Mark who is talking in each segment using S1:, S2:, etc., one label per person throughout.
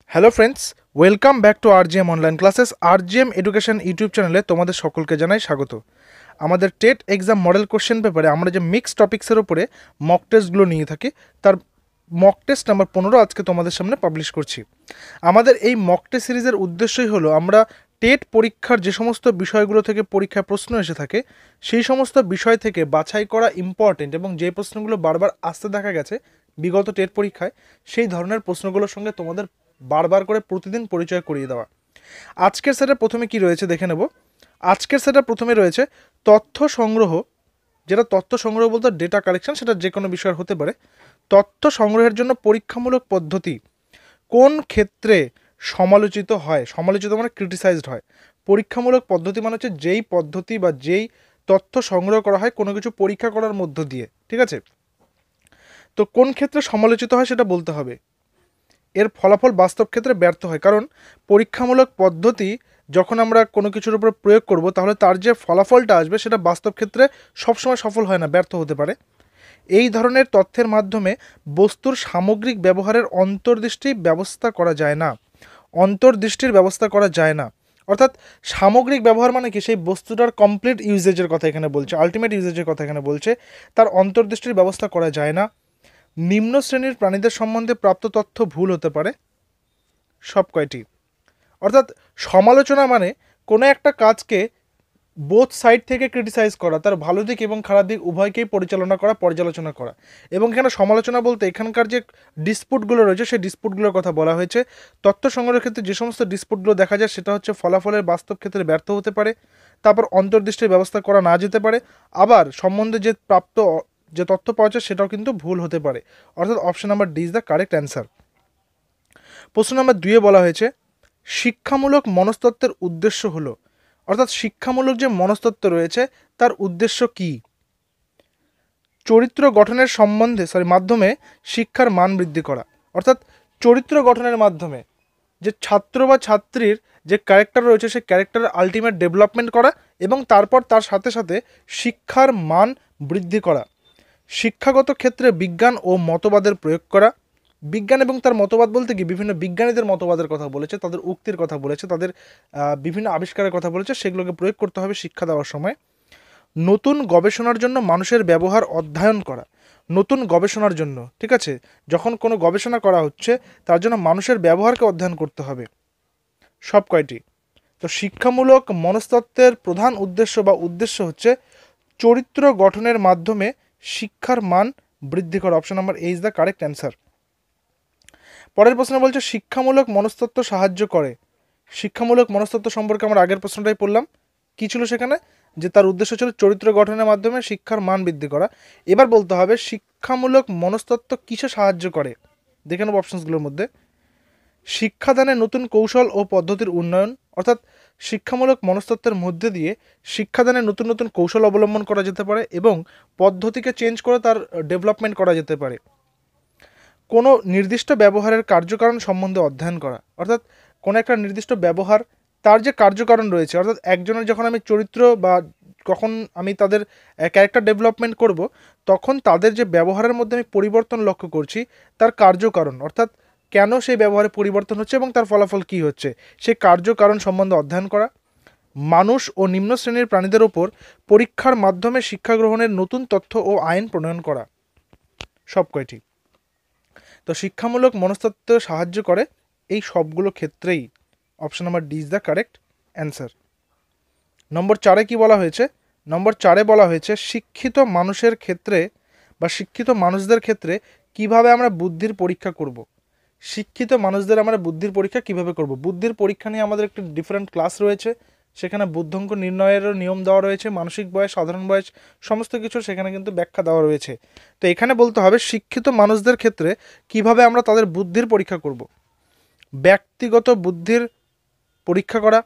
S1: Hello friends, welcome back to RJM online classes. RJM education YouTube চ্যানেলে তোমাদের সকলকে জানাই স্বাগত। আমাদের টেট এক্সাম মডেল কোশ্চেন পেপারে আমরা যে মিক্স টপিক্সের উপরে মক টেস্টগুলো নিয়ে থাকি, তার মক টেস্ট নাম্বার 15 আজকে তোমাদের সামনে পাবলিশ করছি। আমাদের এই মক টেস্ট সিরিজের উদ্দেশ্যই হলো আমরা টেট পরীক্ষার যে সমস্ত বিষয়গুলো থেকে পরীক্ষায় প্রশ্ন এসে থাকে সেই সমস্ত বিষয় থেকে বাছাই করা ইম্পর্টেন্ট এবং যে প্রশ্নগুলো বারবার আসতে দেখা গেছে বিগত টেট পরীক্ষায়, সেই ধরনের প্রশ্নগুলোর সঙ্গে তোমাদের বারবার করে প্রতিদিন পরিচয় করিয়ে দেওয়া। আজকের সেটে প্রথমে কি রয়েছে দেখে নেব। আজকের সেটে প্রথমে রয়েছে তথ্য সংগ্রহ, যেটা তথ্য সংগ্রহ বলতে ডেটা কালেকশন, সেটা যে কোনো বিষয়ের হতে পারে। তথ্য সংগ্রহের জন্য পরীক্ষামূলক পদ্ধতি কোন ক্ষেত্রে সমালোচিত হয়? সমালোচিত মানে ক্রিটিসাইজড হয়। পরীক্ষামূলক পদ্ধতি মানে হচ্ছে যেই পদ্ধতি বা যেই তথ্য সংগ্রহ করা হয় কোনো কিছু পরীক্ষা করার মধ্য দিয়ে, ঠিক আছে? তো কোন ক্ষেত্রে সমালোচিত হয় সেটা বলতে হবে। এর ফলাফল বাস্তব ক্ষেত্রে ব্যর্থ হয়, কারণ পরীক্ষামূলক পদ্ধতি যখন আমরা কোনো কিছুর উপর প্রয়োগ করব তাহলে তার যে ফলাফলটা আসবে সেটা বাস্তব ক্ষেত্রে সবসময় সফল হয় না, ব্যর্থ হতে পারে। এই ধরনের তথ্যের মাধ্যমে বস্তুর সামগ্রিক ব্যবহারের অন্তর্দৃষ্টি ব্যবস্থা করা যায় না। অন্তর্দৃষ্টির ব্যবস্থা করা যায় না অর্থাৎ সামগ্রিক ব্যবহার মানে কি? সেই বস্তুটার কমপ্লিট ইউজেজের কথা এখানে বলছে, আলটিমেট ইউজেজের কথা এখানে বলছে। তার অন্তর্দৃষ্টির ব্যবস্থা করা যায় না। নিম্ন শ্রেণীর প্রাণীদের সম্বন্ধে প্রাপ্ত তথ্য ভুল হতে পারে। সব কয়টি। অর্থাৎ সমালোচনা মানে কোনো একটা কাজকে বোথ সাইড থেকে ক্রিটিসাইজ করা, তার ভালো দিক এবং খারাপ দিক উভয়কেই পর্যালোচনা করা। এবং এখানে সমালোচনা বলতে এখানকার যে ডিসপুটগুলো রয়েছে সেই ডিসপুটগুলোর কথা বলা হয়েছে। তথ্য সংগ্রহের ক্ষেত্রে যে সমস্ত ডিসপুটগুলো দেখা যায় সেটা হচ্ছে ফলাফলের বাস্তব ক্ষেত্রে ব্যর্থ হতে পারে, তারপর অন্তর্দৃষ্টির ব্যবস্থা করা না যেতে পারে, আবার সম্বন্ধে যে তথ্য পাওয়া যায় সেটাও কিন্তু ভুল হতে পারে। অর্থাৎ option number D is the correct answer. প্রশ্ন নাম্বার 2-এ বলা হয়েছে শিক্ষামূলক মনস্তত্ত্বের উদ্দেশ্য হলো, অর্থাৎ শিক্ষামূলক যে মনস্তত্ত্ব রয়েছে তার উদ্দেশ্য কি? চরিত্র গঠনের মাধ্যমে শিক্ষার মান বৃদ্ধি করা। অর্থাৎ চরিত্র গঠনের মাধ্যমে যে ছাত্র বা ছাত্রীর যে ক্যারেক্টার রয়েছে সেই ক্যারেক্টারের আলটিমেট ডেভেলপমেন্ট করা এবং তারপর তার সাথে সাথে শিক্ষার মান বৃদ্ধি করা। শিক্ষাগত ক্ষেত্রে বিজ্ঞান ও মতবাদের প্রয়োগ করা। বিজ্ঞান এবং তার মতবাদ বলতে কি? বিভিন্ন বিজ্ঞানীদের মতবাদের কথা বলেছে, তাদের উক্তির কথা বলেছে, তাদের বিভিন্ন আবিষ্কারের কথা বলেছে, সেগুলোকে প্রয়োগ করতে হবে শিক্ষা দেওয়ার সময়। নতুন গবেষণার জন্য মানুষের ব্যবহার অধ্যয়ন করা। নতুন গবেষণার জন্য, ঠিক আছে, যখন কোনো গবেষণা করা হচ্ছে তার জন্য মানুষের ব্যবহারকে অধ্যয়ন করতে হবে। সব কয়টি। তো শিক্ষামূলক মনস্তত্ত্বের প্রধান উদ্দেশ্য হচ্ছে চরিত্র গঠনের মাধ্যমে শিক্ষার মান বৃদ্ধি করা। Option number A is the correct answer. পরের প্রশ্ন বলছে শিক্ষামূলক মনস্তত্ত্ব সাহায্য করে। শিক্ষামূলক মনস্তত্ত্ব সম্পর্কে আমরা আগের প্রশ্নটাই পড়লাম। কি ছিল সেখানে? যে তার উদ্দেশ্য ছিল চরিত্র গঠনের মাধ্যমে শিক্ষার মান বৃদ্ধি করা। এবার বলতে হবে শিক্ষামূলক মনস্তত্ত্ব কিসে সাহায্য করে। দেখে নেব অপশনসগুলোর মধ্যে। শিক্ষাদানে নতুন কৌশল ও পদ্ধতির উন্নয়ন, অর্থাৎ শিক্ষামূলক মনস্তত্ত্বের মধ্যে দিয়ে শিক্ষাদানে নতুন নতুন কৌশল অবলম্বন করা যেতে পারে এবং পদ্ধতিকে চেঞ্জ করে তার ডেভেলপমেন্ট করা যেতে পারে। কোনো নির্দিষ্ট ব্যবহারের কার্যকারণ সম্বন্ধে অধ্যয়ন করা, অর্থাৎ কোনো একটা নির্দিষ্ট ব্যবহার তার যে কার্যকারণ রয়েছে, অর্থাৎ একজনের যখন আমি চরিত্র বা কখন আমি তাদের ক্যারেক্টার ডেভেলপমেন্ট করব তখন তাদের যে ব্যবহারের মধ্যে আমি পরিবর্তন লক্ষ্য করছি তার কার্যকারণ, অর্থাৎ কেন সেই ব্যবহারে পরিবর্তন হচ্ছে এবং তার ফলাফল কী হচ্ছে সেই কার্যকারণ সম্বন্ধে অধ্যয়ন করা। মানুষ ও নিম্ন শ্রেণীর প্রাণীদের ওপর পরীক্ষার মাধ্যমে শিক্ষা গ্রহণের নতুন তথ্য ও আইন প্রণয়ন করা। সব কয়টি। তো শিক্ষামূলক মনস্তত্ত্ব সাহায্য করে এই সবগুলো ক্ষেত্রেই। Option number D is the correct answer. Number 4-এ কি বলা হয়েছে? নম্বর 4-এ বলা হয়েছে শিক্ষিত মানুষের ক্ষেত্রে বা শিক্ষিত মানুষদের ক্ষেত্রে কিভাবে আমরা বুদ্ধির পরীক্ষা করব। শিক্ষিত মানুষদের আমরা বুদ্ধির পরীক্ষা কিভাবে করব? বুদ্ধির পরীক্ষা নিয়ে আমাদের একটি ডিফারেন্ট ক্লাস রয়েছে, সেখানে বুদ্ধাঙ্ক নির্ণয়েরও নিয়ম দেওয়া রয়েছে, মানসিক বয়স, সাধারণ বয়স, সমস্ত কিছু সেখানে কিন্তু ব্যাখ্যা দেওয়া রয়েছে। তো এখানে বলতে হবে শিক্ষিত মানুষদের ক্ষেত্রে কিভাবে আমরা তাদের বুদ্ধির পরীক্ষা করব। ব্যক্তিগত বুদ্ধির পরীক্ষা করা,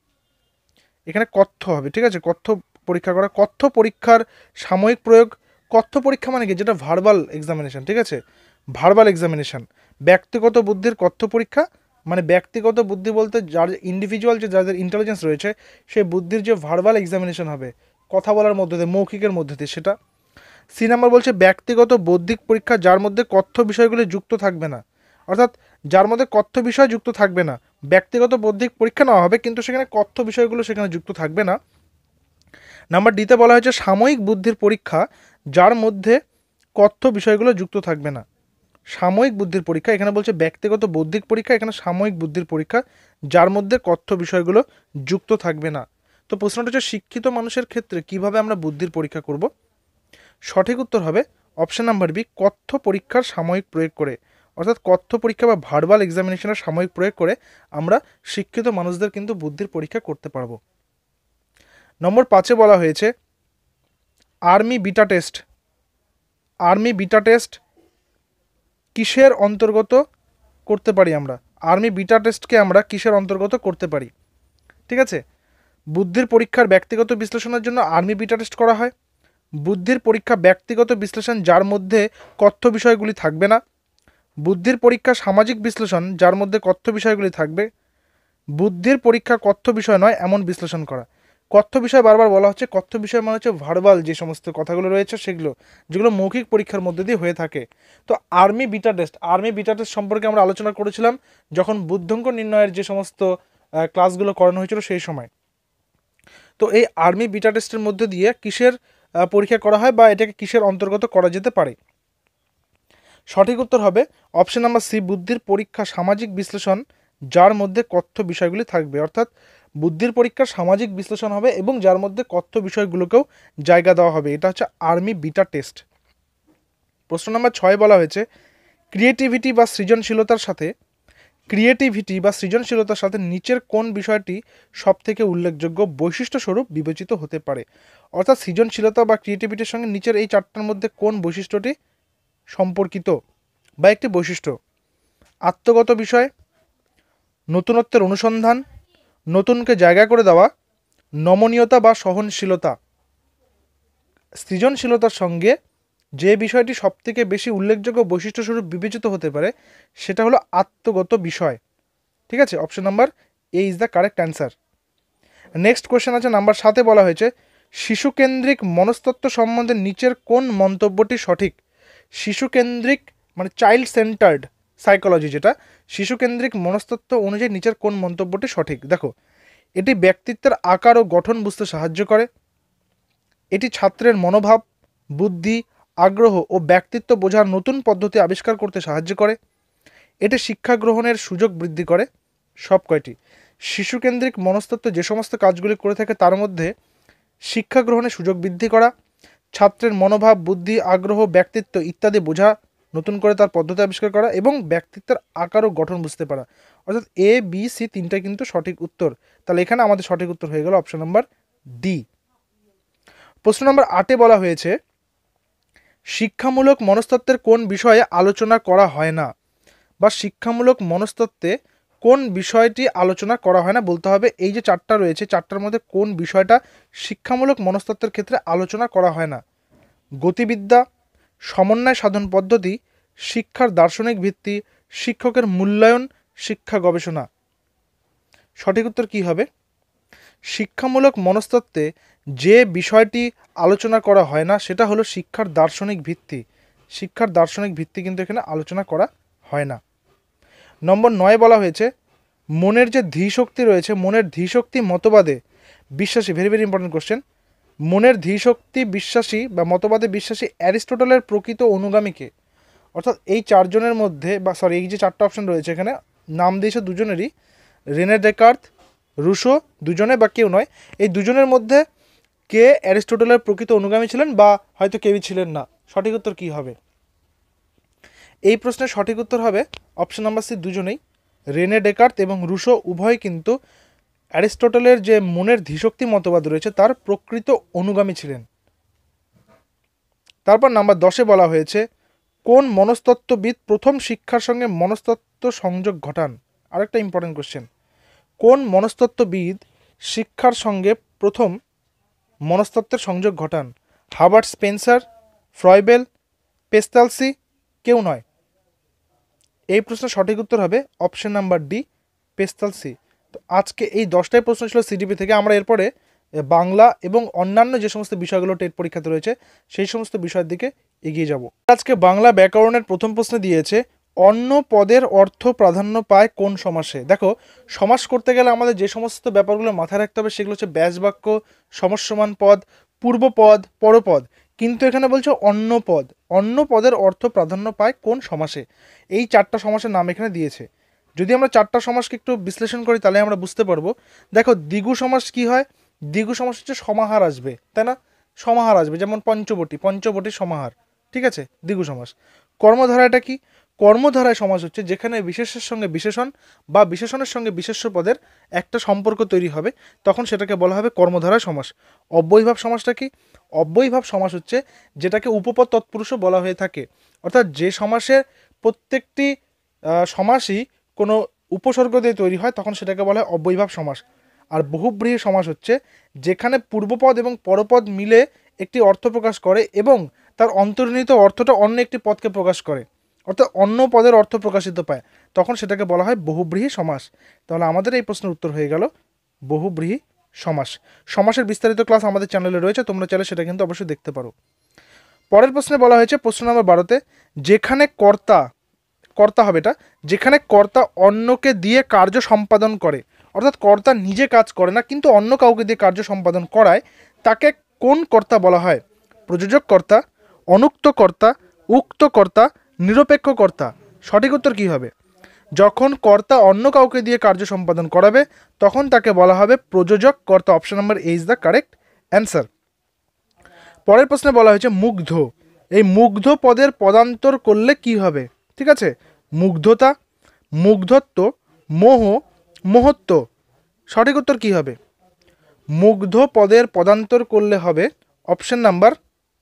S1: এখানে কথ্য হবে, ঠিক আছে, কথ্য পরীক্ষা করা। কথ্য পরীক্ষার সাময়িক প্রয়োগ। কথ্য পরীক্ষা মানে কি? যেটা ভার্বাল এক্সামিনেশন, ঠিক আছে, ভার্বাল এক্সামিনেশন। ব্যক্তিগত বুদ্ধির কথ্য পরীক্ষা মানে ব্যক্তিগত বুদ্ধি বলতে যার ইন্ডিভিজুয়াল যে যাদের ইন্টেলিজেন্স রয়েছে সেই বুদ্ধির যে ভার্বাল এক্সামিনেশন হবে কথা বলার মধ্যে দিয়ে, মৌখিকের মধ্যে দিয়ে, সেটা। সি নাম্বার বলছে ব্যক্তিগত বৌদ্ধিক পরীক্ষা যার মধ্যে কথ্য বিষয়গুলি যুক্ত থাকবে না, অর্থাৎ যার মধ্যে কথ্য বিষয় যুক্ত থাকবে না। ব্যক্তিগত বৌদ্ধিক পরীক্ষা নেওয়া হবে, কিন্তু সেখানে কথ্য বিষয়গুলো সেখানে যুক্ত থাকবে না। নাম্বার ডিতে বলা হয়েছে সাময়িক বুদ্ধির পরীক্ষা, যার মধ্যে কথ্য বিষয়গুলো যুক্ত থাকবে না। সাময়িক বুদ্ধির পরীক্ষা, এখানে বলছে ব্যক্তিগত বৌদ্ধিক পরীক্ষা, এখানে সাময়িক বুদ্ধির পরীক্ষা, যার মধ্যে কথ্য বিষয়গুলো যুক্ত থাকবে না। তো প্রশ্নটা হচ্ছে শিক্ষিত মানুষের ক্ষেত্রে কিভাবে আমরা বুদ্ধির পরীক্ষা করব। সঠিক উত্তর হবে অপশন নাম্বার বি, কথ্য পরীক্ষার সাময়িক প্রয়োগ করে। অর্থাৎ কথ্য পরীক্ষা বা ভার্বাল এক্সামিনেশনের সাময়িক প্রয়োগ করে আমরা শিক্ষিত মানুষদের কিন্তু বুদ্ধির পরীক্ষা করতে পারবো। নম্বর 5-এ বলা হয়েছে army beta test. Army beta test কিসের অন্তর্গত করতে পারি আমরা? আর্মি বিটা টেস্টকে আমরা কিসের অন্তর্গত করতে পারি? ঠিক আছে, বুদ্ধির পরীক্ষার ব্যক্তিগত বিশ্লেষণের জন্য আর্মি বিটা টেস্ট করা হয়। বুদ্ধির পরীক্ষা ব্যক্তিগত বিশ্লেষণ, যার মধ্যে কথ্য বিষয়গুলি থাকবে না। বুদ্ধির পরীক্ষা সামাজিক বিশ্লেষণ, যার মধ্যে কথ্য বিষয়গুলি থাকবে। বুদ্ধির পরীক্ষা কথ্য বিষয় নয় এমন বিশ্লেষণ করা। কথ্য বিষয় বারবার বলা হচ্ছে, কথ্য বিষয় মানে হচ্ছে ভার্বাল যে সমস্ত কথাগুলো রয়েছে সেগুলো, যেগুলো মৌখিক পরীক্ষার মধ্যে দিয়ে হয়ে থাকে। তো আর্মি বিটা টেস্ট সম্পর্কে আমরা আলোচনা করেছিলাম যখন বুদ্ধাঙ্ক নির্ণয়ের যে সমস্ত ক্লাসগুলো করানো হয়েছিল সেই সময়। তো এই আর্মি বিটা টেস্টের মধ্যে দিয়ে কিসের পরীক্ষা করা হয় বা এটাকে কিসের অন্তর্গত করা যেতে পারে? সঠিক উত্তর হবে অপশন নাম্বার সি, বুদ্ধির পরীক্ষা সামাজিক বিশ্লেষণ, যার মধ্যে কথ্য বিষয়গুলি থাকবে। অর্থাৎ বুদ্ধির পরীক্ষার সামাজিক বিশ্লেষণ হবে এবং যার মধ্যে কথ্য বিষয়গুলোকেও জায়গা দেওয়া হবে। এটা হচ্ছে আর্মি বিটা টেস্ট। প্রশ্ন নাম্বার 6 বলা হয়েছে ক্রিয়েটিভিটি বা সৃজনশীলতার সাথে নিচের কোন বিষয়টি সবথেকে উল্লেখযোগ্য বৈশিষ্ট্যস্বরূপ বিবেচিত হতে পারে? অর্থাৎ সৃজনশীলতা বা ক্রিয়েটিভিটির সঙ্গে নিচের এই চারটার মধ্যে কোন বৈশিষ্ট্যটি সম্পর্কিত বা একটি বৈশিষ্ট্য? আত্মগত বিষয়, নতুনত্বের অনুসন্ধান, নতুনকে জায়গা করে দেওয়া, নমনীয়তা বা সহনশীলতা। সৃজনশীলতার সঙ্গে যে বিষয়টি সবথেকে বেশি উল্লেখযোগ্য বৈশিষ্ট্যস্বরূপ বিবেচিত হতে পারে সেটা হলো আত্মগত বিষয়। ঠিক আছে, option number A is the correct answer. Next question আছে নাম্বার 7-এ বলা হয়েছে শিশুকেন্দ্রিক মনস্তত্ত্ব সম্বন্ধে নিচের কোন মন্তব্যটি সঠিক? শিশুকেন্দ্রিক মানে চাইল্ড সেন্টার্ড সাইকোলজি, যেটা শিশুকেন্দ্রিক মনস্তত্ত্ব অনুযায়ী নিচের কোন মন্তব্যটি সঠিক? দেখো, এটি ব্যক্তিত্বের আকার ও গঠন বুঝতে সাহায্য করে। এটি ছাত্রের মনোভাব, বুদ্ধি, আগ্রহ ও ব্যক্তিত্ব বোঝার নতুন পদ্ধতি আবিষ্কার করতে সাহায্য করে। এটি শিক্ষা গ্রহণের সুযোগ বৃদ্ধি করে। সব কয়টি? শিশুকেন্দ্রিক মনস্তত্ত্ব যে সমস্ত কাজগুলি করে থাকে তার মধ্যে শিক্ষা গ্রহণের সুযোগ বৃদ্ধি করা, ছাত্রের মনোভাব, বুদ্ধি, আগ্রহ, ব্যক্তিত্ব ইত্যাদি বোঝা, নতুন করে তার পদ্ধতি আবিষ্কার করা এবং ব্যক্তিত্বের আকার ও গঠন বুঝতে পারা। অর্থাৎ এ বি সি তিনটা কিন্তু সঠিক উত্তর। তাহলে এখানে আমাদের সঠিক উত্তর হয়ে গেল অপশন নাম্বার ডি। প্রশ্ন নম্বর 8-এ বলা হয়েছে শিক্ষামূলক মনস্তত্ত্বের কোন বিষয়ে আলোচনা করা হয় না? বা শিক্ষামূলক মনস্তত্ত্বে কোন বিষয়টি আলোচনা করা হয় না বলতে হবে। এই যে চারটা রয়েছে, চারটার মধ্যে কোন বিষয়টা শিক্ষামূলক মনস্তত্ত্বের ক্ষেত্রে আলোচনা করা হয় না? গতিবিদ্যা, সমন্বয় সাধন পদ্ধতি, শিক্ষার দার্শনিক ভিত্তি, শিক্ষকের মূল্যায়ন, শিক্ষা গবেষণা। সঠিক উত্তর কী হবে? শিক্ষামূলক মনস্তত্ত্বে যে বিষয়টি আলোচনা করা হয় না সেটা হলো শিক্ষার দার্শনিক ভিত্তি। শিক্ষার দার্শনিক ভিত্তি কিন্তু এখানে আলোচনা করা হয় না। নম্বর 9 বলা হয়েছে মনের যে ধীশক্তি রয়েছে, মনের ধীশক্তি মতবাদে বিশ্বাসী, ভেরি ভেরি ইম্পর্টেন্ট কোশ্চেন, মনের ধীশক্তি বিশ্বাসী বা মতবাদে বিশ্বাসী অ্যারিস্টটলের প্রকৃত অনুগামীকে? অর্থাৎ এই চারজনের মধ্যে এই যে চারটা অপশন রয়েছে এখানে নাম দিয়েছে দুজনেরই, রেনে ডেকার্ত, রুশো, দুজনে বা কেউ নয়, এই দুজনের মধ্যে কে অ্যারিস্টটলের প্রকৃত অনুগামী ছিলেন বা হয়তো কেউই ছিলেন না? সঠিক উত্তর কী হবে? এই প্রশ্নের সঠিক উত্তর হবে অপশন নাম্বার সি, দুজনেই। রেনে ডেকার্ত এবং রুশো উভয় কিন্তু অ্যারিস্টটলের যে মনের ধীশক্তি মতবাদ রয়েছে তার প্রকৃত অনুগামী ছিলেন। তারপর নাম্বার 10-এ বলা হয়েছে কোন মনস্তত্ত্ববিদ প্রথম শিক্ষার সঙ্গে মনস্তত্ত্ব সংযোগ ঘটান? আরেকটা ইম্পর্টেন্ট কোশ্চেন, কোন মনস্তত্ত্ববিদ শিক্ষার সঙ্গে প্রথম মনস্তত্ত্বের সংযোগ ঘটান? হার্বার্ট স্পেন্সার, ফ্রয়েবেল, পেস্তালসি, কেউ নয়। এই প্রশ্নের সঠিক উত্তর হবে অপশন নাম্বার ডি, পেস্তালসি। তো আজকে এই 10টাই প্রশ্ন ছিল সিডিপি থেকে। আমরা এরপরে বাংলা এবং অন্যান্য যে সমস্ত বিষয়গুলো টেট পরীক্ষাতে রয়েছে সেই সমস্ত বিষয়ের দিকে এগিয়ে যাব। আজকে বাংলা ব্যাকরণের প্রথম প্রশ্নে দিয়েছে অন্য পদের অর্থ প্রাধান্য পায় কোন সমাসে? দেখো, সমাস করতে গেলে আমাদের যে সমস্ত ব্যাপারগুলো মাথায় রাখতে হবে সেগুলো হচ্ছে ব্যাস বাক্য, সমসমান পদ, পূর্বপদ, পরপদ। কিন্তু এখানে বলছে অন্য পদ, অন্য পদের অর্থ প্রাধান্য পায় কোন সমাসে? এই চারটা সমাসের নাম এখানে দিয়েছে। যদি আমরা চারটা সমাসকে একটু বিশ্লেষণ করি তাহলে আমরা বুঝতে পারবো। দেখো, দ্বিগু সমাস কি হয়? দ্বিগু সমাস হচ্ছে সমাহার আসবে, তাই না? সমাহার আসবে, যেমন পঞ্চবটি, পঞ্চবটির সমাহার, ঠিক আছে, দ্বিগু সমাস। কর্মধারাটা কি? কর্মধারায় সমাস হচ্ছে যেখানে বিশেষের সঙ্গে বিশেষণ বা বিশেষণের সঙ্গে বিশেষ্য পদের একটা সম্পর্ক তৈরি হবে, তখন সেটাকে বলা হবে কর্মধারায় সমাস। অব্যয়ীভাব সমাসটা কি? অব্যয়ীভাব সমাস হচ্ছে যেটাকে উপপদ তৎপুরুষও বলা হয়ে থাকে, অর্থাৎ যে সমাসের প্রত্যেকটি সমাসই কোনো উপসর্গ দিয়ে তৈরি হয়, তখন সেটাকে বলা হয় অব্যয়ীভাব সমাস। আর বহুব্রীহি সমাস হচ্ছে যেখানে পূর্বপদ এবং পরপদ মিলে একটি অর্থ প্রকাশ করে এবং তার অন্তর্নিহিত অর্থটা অন্য একটি পদকে প্রকাশ করে, অর্থাৎ অন্য পদের অর্থ প্রকাশিত পায়, তখন সেটাকে বলা হয় বহুব্রীহি সমাস। তাহলে আমাদের এই প্রশ্নের উত্তর হয়ে গেল বহুব্রীহি সমাস। সমাসের বিস্তারিত ক্লাস আমাদের চ্যানেলে রয়েছে, তোমরা চাইলে সেটা কিন্তু অবশ্যই দেখতে পারো। পরের প্রশ্নে বলা হয়েছে, প্রশ্ন নম্বর 12তে, যেখানে কর্তা, কর্তা হবে এটা, যেখানে কর্তা অন্যকে দিয়ে কার্য সম্পাদন করে, অর্থাৎ কর্তা নিজে কাজ করে না কিন্তু অন্য কাউকে দিয়ে কার্য সম্পাদন করায়, তাকে কোন কর্তা বলা হয়? প্রযোজক কর্তা, অনুক্ত কর্তা, উক্ত কর্তা, নিরপেক্ষ কর্তা। সঠিক উত্তর কী হবে? যখন কর্তা অন্য কাউকে দিয়ে কার্য সম্পাদন করাবে তখন তাকে বলা হবে প্রযোজক কর্তা। Option number A is the correct answer. পরের প্রশ্নে বলা হয়েছে মুগ্ধ। এই মুগ্ধ পদের পদান্তর করলে কি হবে? ঠিক আছে, মুগ্ধতা, মুগ্ধত্ব, মোহ, মোহত্ব। সঠিক উত্তর কী হবে? মুগ্ধ পদের পদান্তর করলে হবে অপশন নাম্বার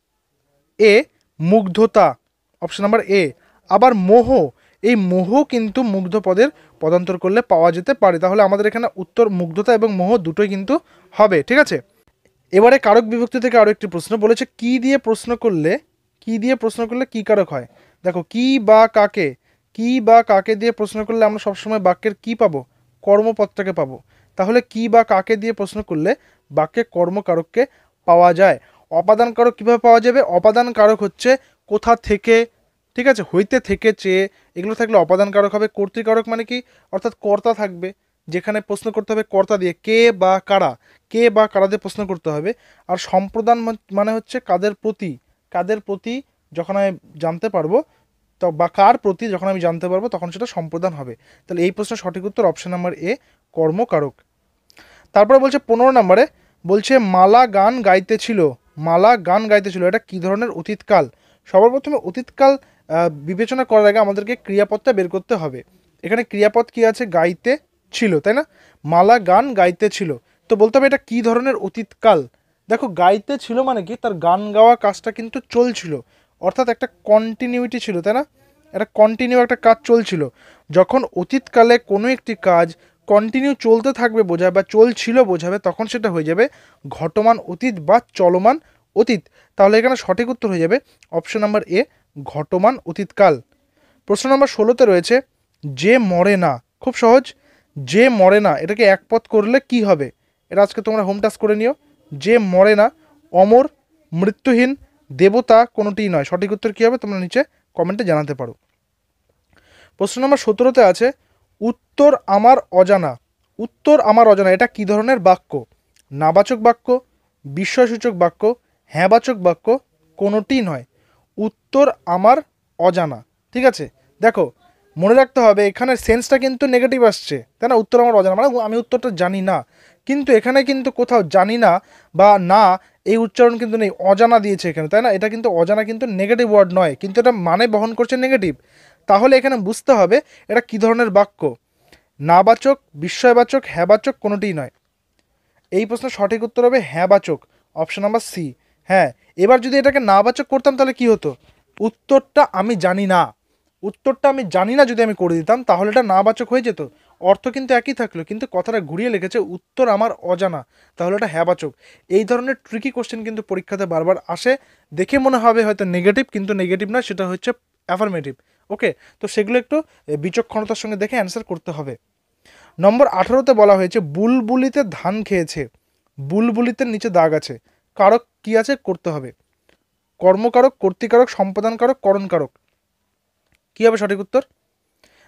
S1: এ, মুগ্ধতা, অপশন নাম্বার এ। আবার মোহ, এই মোহ কিন্তু মুগ্ধ পদের পদান্তর করলে পাওয়া যেতে পারে। তাহলে আমাদের এখানে উত্তর মুগ্ধতা এবং মোহ দুটোই কিন্তু হবে, ঠিক আছে। এবারে কারক বিভক্তি থেকে আরও একটি প্রশ্ন বলেছে, কি দিয়ে প্রশ্ন করলে, কি দিয়ে প্রশ্ন করলে কি কারক হয়? দেখো, কি বা কাকে, কি বা কাকে দিয়ে প্রশ্ন করলে আমরা সবসময় বাক্যের কি পাবো? কর্মপদটাকে পাবো। তাহলে কি বা কাকে দিয়ে প্রশ্ন করলে বাক্যে কর্মকারককে পাওয়া যায়। অপাদান কারক কীভাবে পাওয়া যাবে? অপাদান কারক হচ্ছে কোথা থেকে, ঠিক আছে, হইতে, থেকে, চেয়ে, এগুলো থাকলে অপাদান কারক হবে। কর্তৃকারক মানে কি? অর্থাৎ কর্তা থাকবে, যেখানে প্রশ্ন করতে হবে কর্তা দিয়ে, কে বা কারা, কে বা কারা দিয়ে প্রশ্ন করতে হবে। আর সম্প্রদান মানে হচ্ছে কাদের প্রতি, কাদের প্রতি যখন আমি জানতে পারবো, তো বা কার প্রতি যখন আমি জানতে পারবো তখন সেটা সম্প্রদান হবে। তাহলে এই প্রশ্নের সঠিক উত্তর অপশন নাম্বার এ, কর্মকারক। তারপরে বলছে 15 নম্বরে, বলছে মালা গান গাইতেছিল, মালা গান গাইতেছিল, এটা কী ধরনের অতীতকাল? সবার প্রথমে অতীতকাল বিবেচনা করার আগে আমাদেরকে ক্রিয়াপদটা বের করতে হবে। এখানে ক্রিয়াপদ কি আছে? গাইতে ছিল, তাই না? মালা গান গাইতে ছিল, তো বলতে হবে এটা কী ধরনের অতীতকাল। দেখো, গাইতে ছিল মানে কি? তার গান গাওয়া কাজটা কিন্তু চলছিল, অর্থাৎ একটা কন্টিনিউটি ছিল, তাই না? একটা কন্টিনিউ একটা কাজ চলছিল। যখন অতীতকালে কোনো একটি কাজ কন্টিনিউ চলতে থাকবে বোঝাবে বা চলছিল বোঝাবে, তখন সেটা হয়ে যাবে ঘটমান অতীত বা চলমান অতীত। তাহলে এখানে সঠিক উত্তর হয়ে যাবে অপশন নাম্বার এ, ঘটমান অতীতকাল। প্রশ্ন নম্বর 16তে রয়েছে, যে মরে না। খুব সহজ, যে মরে না এটাকে একপদ করলে কি হবে? এটা আজকে তোমরা হোম টাস্ক করে নিও। যে মরে না, অমর, মৃত্যুহীন, দেবতা, কোনোটিই নয়। সঠিক উত্তর কী হবে তোমরা নিচে কমেন্টে জানাতে পারো। প্রশ্ন নম্বর 17তে আছে, উত্তর আমার অজানা। উত্তর আমার অজানা এটা কী ধরনের বাক্য? নাবাচক বাক্য, বিস্ময়সূচক বাক্য, হ্যাঁবাচক বাক্য, কোনোটিই নয়। উত্তর আমার অজানা, ঠিক আছে। দেখো, মনে রাখতে হবে এখানে সেন্সটা কিন্তু নেগেটিভ আসছে, তাই না? উত্তর আমার অজানা মানে আমি উত্তরটা জানি না, কিন্তু এখানে কিন্তু কোথাও জানি না বা না এই উচ্চারণ কিন্তু নেই, অজানা দিয়েছে এখানে, তাই না? এটা কিন্তু অজানা কিন্তু নেগেটিভ ওয়ার্ড নয়, কিন্তু এটা মানে বহন করছে নেগেটিভ। তাহলে এখানে বুঝতে হবে এটা কী ধরনের বাক্য। নাবাচক, বিস্ময়বাচক, হ্যাঁবাচক, কোনোটিই নয়। এই প্রশ্নের সঠিক উত্তর হবে হ্যাঁবাচক, অপশন নাম্বার সি। হ্যাঁ, এবার যদি এটাকে নাবাচক করতাম তাহলে কি হতো? উত্তরটা আমি জানি না, উত্তরটা আমি জানি না যদি আমি করে দিতাম তাহলে এটা নাবাচক হয়ে যেত, অর্থ কিন্তু একই থাকলো, কিন্তু কথাটা ঘুরিয়ে লিখেছে উত্তর আমার অজানা, তাহলে এটা হ্যাঁবাচক। এই ধরনের ট্রিকি কোশ্চেন কিন্তু পরীক্ষাতে বারবার আসে, দেখে মনে হবে হয়তো নেগেটিভ, কিন্তু নেগেটিভ না, সেটা হচ্ছে অ্যাফার্মেটিভ। ওকে, তো সেগুলো একটু বিচক্ষণতার সঙ্গে দেখে অ্যান্সার করতে হবে। নম্বর 18তে বলা হয়েছে, বুলবুলিতে ধান খেয়েছে। বুলবুলিতে নিচে দাগ আছে, কারক কি আছে করতে হবে? কর্মকারক, কর্তৃকারক, সম্পাদনকারক, করণকারক। কী হবে সঠিক উত্তর?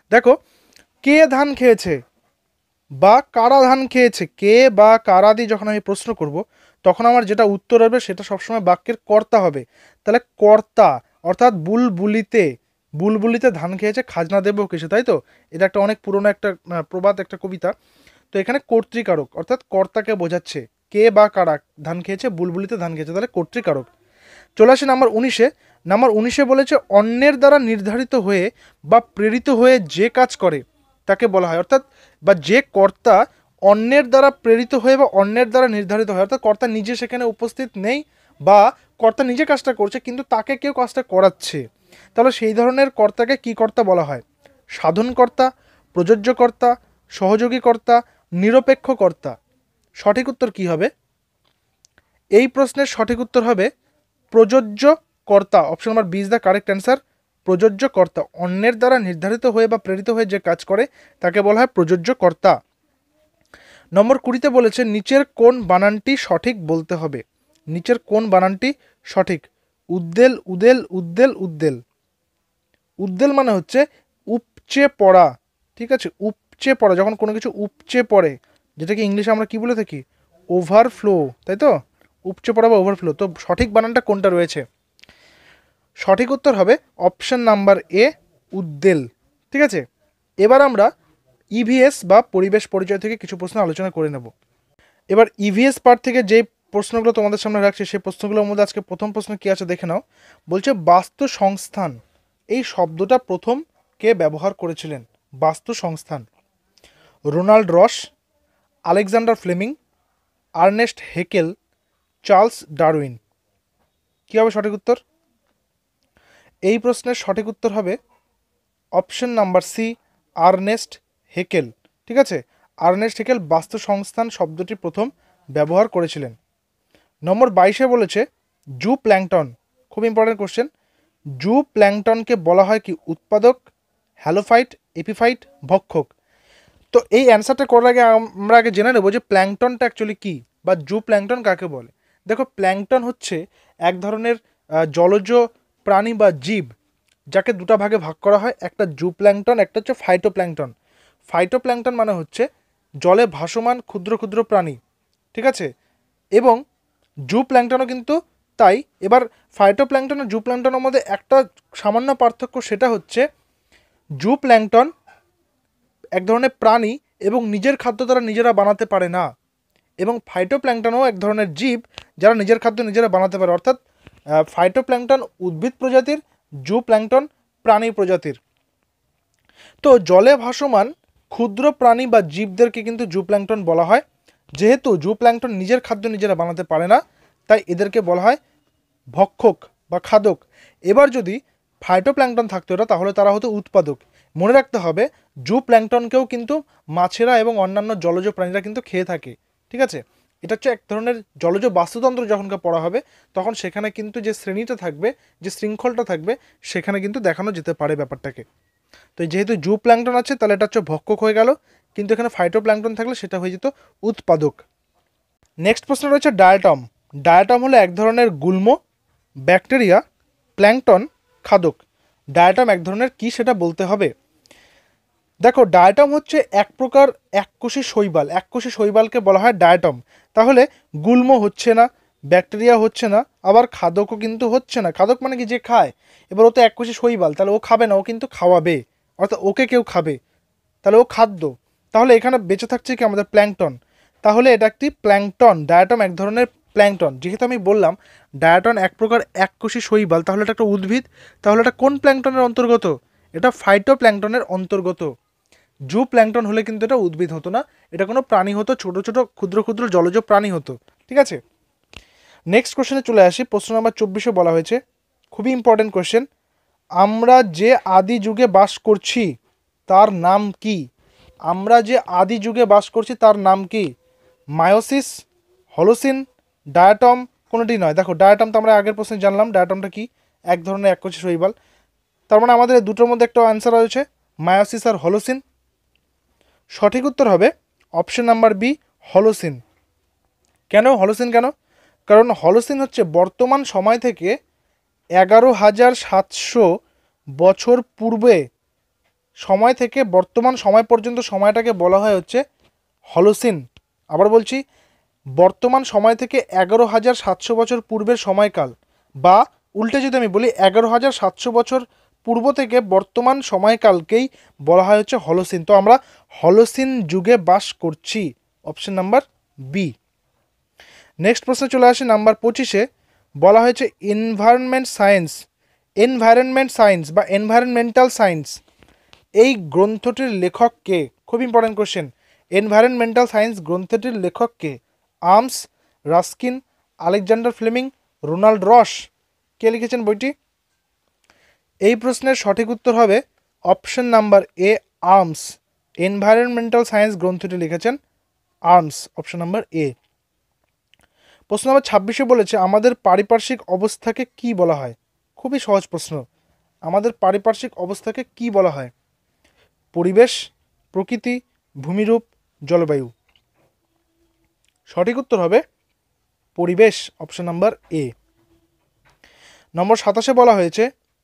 S1: দেখো, কে ধান খেয়েছে বা কারা ধান খেয়েছে, কে বা কারা দিয়ে যখন আমি প্রশ্ন করব তখন আমার যেটা উত্তর হবে সেটা সবসময় বাক্যের কর্তা হবে। তাহলে কর্তা অর্থাৎ বুলবুলিতে ধান খেয়েছে খাজনা দেবো কিসে, তাই তো? এটা একটা অনেক পুরনো একটা প্রবাদ, একটা কবিতা। তো এখানে কর্তৃকারক অর্থাৎ কর্তাকে বোঝাচ্ছে, কে বা কারা ধান খেয়েছে, বুলবুলিতে ধান খেয়েছে, তাহলে কর্তৃকারক। চলে আসে নাম্বার 19-এ। নাম্বার 19-এ বলেছে অন্যের দ্বারা নির্ধারিত হয়ে বা প্রেরিত হয়ে যে কাজ করে তাকে বলা হয়, অর্থাৎ বা যে কর্তা অন্যের দ্বারা প্রেরিত হয়ে বা অন্যের দ্বারা নির্ধারিত হয়, অর্থাৎ কর্তা নিজে সেখানে উপস্থিত নেই বা কর্তা নিজে কাজটা করছে কিন্তু তাকে কেউ কাজটা করাচ্ছে, তাহলে সেই ধরনের কর্তাকে কি কর্তা বলা হয়? সাধনকর্তা, প্রযোজ্যকর্তা, সহযোগী কর্তা, নিরপেক্ষ কর্তা। সঠিক উত্তর কি হবে? এই প্রশ্নের সঠিক উত্তর হবে প্রযোজ্য কর্তা। Option number B is the correct answer. প্রযোজ্য কর্তা, অন্যের দ্বারা নির্ধারিত হয়ে বা প্রেরিত হয়ে যে কাজ করে তাকে বলা হয় প্রযোজ্য কর্তা। নম্বর 20-তে বলেছে নিচের কোন বানানটি সঠিক বলতে হবে। নিচের কোন বানানটি সঠিক? উদ্দেল, উদেল, উদ্দেল, উদ্দেল। উদ্দেল মানে হচ্ছে উপচে পড়া, ঠিক আছে? উপচে পড়া, যখন কোনো কিছু উপচে পড়ে, যেটাকে ইংলিশে আমরা কি বলে থাকি? ওভারফ্লো, তাই তো? উপচে পড়া বা ওভারফ্লো। তো সঠিক বানানটা কোনটা রয়েছে? সঠিক উত্তর হবে অপশন নাম্বার এ, উদ্দেল। ঠিক আছে, এবার আমরা ইভিএস বা পরিবেশ পরিচয় থেকে কিছু প্রশ্ন আলোচনা করে নেব। এবার ইভিএস পার্ট থেকে যে প্রশ্নগুলো তোমাদের সামনে রাখছি সেই প্রশ্নগুলোর মধ্যে আজকে প্রথম প্রশ্ন কী আছে দেখে নাও। বলছে বাস্তু সংস্থান এই শব্দটা প্রথম কে ব্যবহার করেছিলেন? বাস্তু সংস্থান। Ronald Ross, Alexander Fleming, Ernest Haeckel, Charles Darwin. কী হবে সঠিক উত্তর? এই প্রশ্নের সঠিক উত্তর হবে option number C, Ernest Haeckel. ঠিক আছে, আর্নেস্ট হেকেল বাস্তু সংস্থান শব্দটি প্রথম ব্যবহার করেছিলেন। নম্বর 22-এ বলেছে জু প্ল্যাংটন, খুব ইম্পর্টেন্ট কোশ্চেন, জু প্ল্যাংটনকে বলা হয় কি? উৎপাদক, হ্যালোফাইট, এপিফাইট, ভক্ষক। তো এই অ্যান্সারটা করার আগে আমরা আগে জেনে নেব যে প্ল্যাংটনটা অ্যাকচুয়ালি কী বা জু প্ল্যাংটন কাকে বলে। দেখো, প্ল্যাংটন হচ্ছে এক ধরনের জলজ প্রাণী বা জীব যাকে দুটো ভাগে ভাগ করা হয়, একটা জু প্ল্যাংটন, একটা হচ্ছে ফাইটোপ্ল্যাংটন। ফাইটোপ্ল্যাংটন মানে হচ্ছে জলে ভাসমান ক্ষুদ্র ক্ষুদ্র প্রাণী, ঠিক আছে? এবং জু প্ল্যাংটনও কিন্তু তাই। এবার ফাইটোপ্ল্যাংটন আর জু প্ল্যাংটনের মধ্যে একটা সামান্য পার্থক্য, সেটা হচ্ছে জু প্ল্যাংটন এক ধরনের প্রাণী এবং নিজের খাদ্য তারা নিজেরা বানাতে পারে না, এবং ফাইটোপ্ল্যাংটনও এক ধরনের জীব যারা নিজের খাদ্য নিজেরা বানাতে পারে। অর্থাৎ ফাইটোপ্ল্যাংটন উদ্ভিদ প্রজাতির, জু প্ল্যাংটন প্রাণী প্রজাতির। তো জলে ভাসমান ক্ষুদ্র প্রাণী বা জীবদেরকে কিন্তু জু প্ল্যাংটন বলা হয়। যেহেতু জু প্ল্যাংটন নিজের খাদ্য নিজেরা বানাতে পারে না, তাই এদেরকে বলা হয় ভক্ষক বা খাদক। এবার যদি ফাইটোপ্ল্যাংটন থাকতো এরা, তাহলে তারা হতো উৎপাদক। মনে রাখতে হবে জু প্ল্যাংটনকেও কিন্তু মাছেরা এবং অন্যান্য জলজ প্রাণীরা কিন্তু খেয়ে থাকে। ঠিক আছে, এটা হচ্ছে এক ধরনের জলজ বাস্তুতন্ত্র যখনকার পড়া হবে তখন সেখানে কিন্তু যে শ্রেণীটা থাকবে, যে শৃঙ্খলটা থাকবে, সেখানে কিন্তু দেখানো যেতে পারে ব্যাপারটাকে। তো যেহেতু জু প্ল্যাংটন আছে তাহলে এটা হচ্ছে ভক্ষক হয়ে গেল, কিন্তু এখানে ফাইটোপ্ল্যাংটন থাকলে সেটা হয়ে যেত উৎপাদক। নেক্সট প্রশ্ন রয়েছে ডায়াটম। ডায়াটম হলো এক ধরনের গুল্ম, ব্যাকটেরিয়া, প্ল্যাংটন, খাদক। ডায়াটম এক ধরনের কি সেটা বলতে হবে। দেখো, ডায়াটম হচ্ছে এক প্রকার এককোষী শৈবাল। এককোষী শৈবালকে বলা হয় ডায়াটম। তাহলে গুল্ম হচ্ছে না, ব্যাকটেরিয়া হচ্ছে না, আবার খাদকও কিন্তু হচ্ছে না। খাদক মানে কি? যে খায়। এবার ও তো এককোষী শৈবাল, তাহলে ও খাবে না, ও কিন্তু খাওয়াবে, অর্থাৎ ওকে কেউ খাবে, তাহলে ও খাদ্য। তাহলে এখানে বেঁচে থাকছে কি? আমাদের প্ল্যাংটন। তাহলে এটা একটি প্ল্যাংটন। ডায়াটম এক ধরনের প্ল্যাংটন। যেহেতু আমি বললাম ডায়াটন এক প্রকার এককোষী শৈবাল, তাহলে এটা একটা উদ্ভিদ। তাহলে এটা কোন প্ল্যাংটনের অন্তর্গত? এটা ফাইটোপ্ল্যাংটনের অন্তর্গত। জু প্ল্যাংটন হলে কিন্তু এটা উদ্ভিদ হতো না, এটা কোনো প্রাণী হতো, ছোট ছোট ক্ষুদ্র ক্ষুদ্র জলজ প্রাণী হতো। ঠিক আছে, নেক্সট কোশ্চেনে চলে আসি। প্রশ্ন নাম্বার 24-এ বলা হয়েছে, খুবই ইম্পর্টেন্ট কোশ্চেন, আমরা যে আদি যুগে বাস করছি তার নাম কি? আমরা যে আদি যুগে বাস করছি তার নাম কি? মায়োসিস, হলোসিন, ডায়াটম, কোনোটি নয়। দেখো, ডায়াটম তো আমরা আগের প্রশ্নে জানলাম ডায়াটমটা কি, এক ধরনের এককোষী শৈবাল। তার মানে আমাদের দুটোর মধ্যে একটা অ্যান্সার রয়েছে, মায়োসিস আর হলোসিন। সঠিক উত্তর হবে অপশন নাম্বার বি, হলোসিন। কেন হলোসিন? কেন? কারণ হলোসিন হচ্ছে বর্তমান সময় থেকে 11,700 বছর পূর্বে সময় থেকে বর্তমান সময় পর্যন্ত সময়টাকে বলা হয় হচ্ছে হলোসিন। আবার বলছি, বর্তমান সময় থেকে 11,700 বছর পূর্বের সময়কাল, বা উল্টে যদি আমি বলি 11,700 বছর পূর্ব থেকে বর্তমান সময়কালকেই বলা হয় হচ্ছে হলোসিন। তো আমরা হলোসিন যুগে বাস করছি, অপশন নাম্বার বি। নেক্সট প্রশ্নে চলে আসি নাম্বার 25-এ। বলা হয়েছে এনভায়রনমেন্ট সায়েন্স বা এনভায়রনমেন্টাল সায়েন্স, এই গ্রন্থটির লেখক কে? খুব ইম্পর্টেন্ট কোশ্চেন। এনভায়রনমেন্টাল সায়েন্স গ্রন্থটির লেখক কে? Arms, Ruskin, Alexander Fleming, Ronald Ross. কে লিখেছেন বইটি? এই প্রশ্নের সঠিক উত্তর হবে option number A, Arms. Environmental science গ্রন্থটি লিখেছেন আর্মস, অপশন নাম্বার এ। প্রশ্ন নাম্বার 26-এ বলেছে আমাদের পারিপার্শ্বিক অবস্থাকে কি বলা হয়? খুবই সহজ প্রশ্ন। আমাদের পারিপার্শ্বিক অবস্থাকে কি বলা হয়? পরিবেশ, প্রকৃতি, ভূমিরূপ, জলবায়ু। সঠিক উত্তর হবে পরিবেশ, অপশন নাম্বার এ। নম্বর 27-এ বলা হয়েছে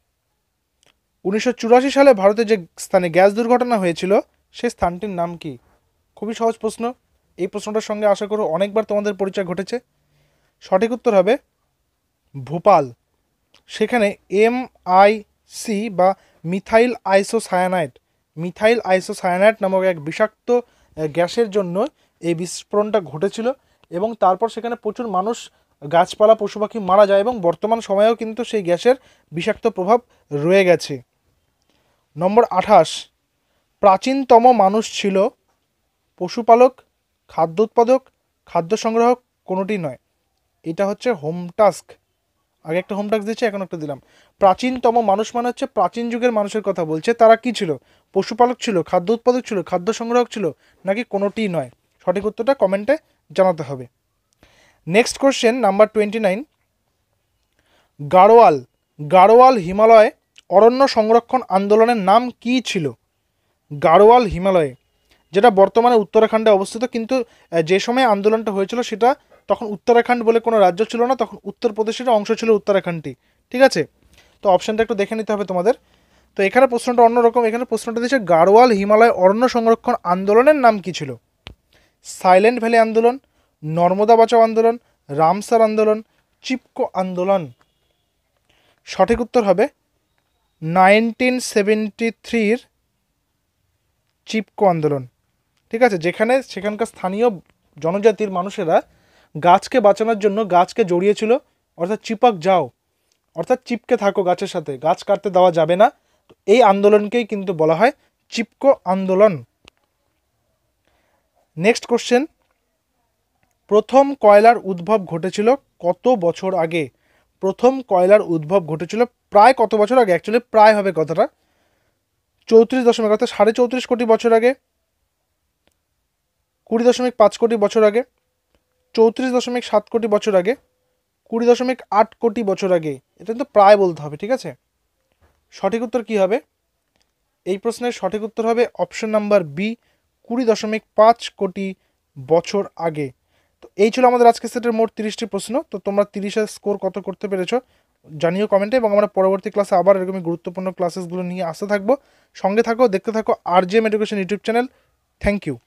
S1: 1984 সালে ভারতে যে স্থানে গ্যাস দুর্ঘটনা হয়েছিল সেই স্থানটির নাম কি? খুবই সহজ প্রশ্ন। এই প্রশ্নটার সঙ্গে আশা করো অনেকবার তোমাদের পরিচয় ঘটেছে। সঠিক উত্তর হবে ভোপাল। সেখানে MIC বা মিথাইল আইসোসায়ানাইড নামক এক বিষাক্ত গ্যাসের জন্য এই বিস্ফোরণটা ঘটেছিল, এবং তারপর সেখানে প্রচুর মানুষ, গাছপালা, পশু পাখি মারা যায়, এবং বর্তমান সময়েও কিন্তু সেই গ্যাসের বিষাক্ত প্রভাব রয়ে গেছে। নম্বর 28, প্রাচীনতম মানুষ ছিল পশুপালক, খাদ্য উৎপাদক, খাদ্য সংগ্রাহক, কোনোটি নয়। এটা হচ্ছে হোম টাস্ক। আগে একটা হোম টাস্ক দিয়েছে, এখন একটা দিলাম। প্রাচীনতম মানুষ মানে হচ্ছে প্রাচীন যুগের মানুষের কথা বলছে। তারা কি ছিল? পশুপালক ছিল, খাদ্য উৎপাদক ছিল, খাদ্য সংগ্রাহক ছিল, নাকি কোনোটিই নয়? সঠিক উত্তরটা কমেন্টে জানাতে হবে। Next question number 29, Garhwal Himalaya অরণ্য সংরক্ষণ আন্দোলনের নাম কি ছিল? গাড়োয়াল হিমালয়ে, যেটা বর্তমানে উত্তরাখণ্ডে অবস্থিত, কিন্তু যে সময় আন্দোলনটা হয়েছিল সেটা তখন উত্তরাখণ্ড বলে কোনো রাজ্য ছিল না, তখন উত্তরপ্রদেশের অংশ ছিল উত্তরাখণ্ডটি। ঠিক আছে, তো অপশানটা একটু দেখে নিতে হবে তোমাদের। তো এখানে প্রশ্নটা অন্যরকম। এখানে প্রশ্নটা দিচ্ছে গাড়োয়াল হিমালয় অরণ্য সংরক্ষণ আন্দোলনের নাম কি ছিল? সাইলেন্ট ভ্যালি আন্দোলন, নর্মদা বাঁচাও আন্দোলন, রামসার আন্দোলন, চিপকো আন্দোলন। সঠিক উত্তর হবে 1973-র চিপকো আন্দোলন। ঠিক আছে, যেখানে সেখানকার স্থানীয় জনজাতির মানুষেরা গাছকে বাঁচানোর জন্য গাছকে জড়িয়েছিল, অর্থাৎ চিপক যাও, অর্থাৎ চিপকে থাকো গাছের সাথে, গাছ কাটতে দেওয়া যাবে না। তো এই আন্দোলনকেই কিন্তু বলা হয় চিপকো আন্দোলন। নেক্সট কোশ্চেন, প্রথম কয়লার উদ্ভব ঘটেছিল কত বছর আগে? প্রথম কয়লার উদ্ভব ঘটেছিল প্রায় কত বছর আগে? অ্যাকচুয়ালি প্রায় হবে কথাটা 34 অর্থাৎ 34.5 কোটি বছর আগে, 20.5 কোটি বছর আগে, 34.7 কোটি বছর আগে, 20.8 কোটি বছর আগে। এটা কিন্তু প্রায় বলতে হবে, ঠিক আছে? সঠিক উত্তর কি হবে? এই প্রশ্নের সঠিক উত্তর হবে অপশন নাম্বার বি, 20.5 কোটি বছর আগে। তো এই ছিল আমাদের আজকে সেটের মোট 30টি প্রশ্ন। তো তোমরা 30-এর স্কোর কত করতে পেরেছো জানিও কমেন্টে, এবং আমরা পরবর্তী ক্লাসে আবার এরকমই গুরুত্বপূর্ণ ক্লাসেসগুলো নিয়ে আসতে থাকবো। সঙ্গে থাকো, দেখতে থাকো RJM education YouTube channel. Thank you.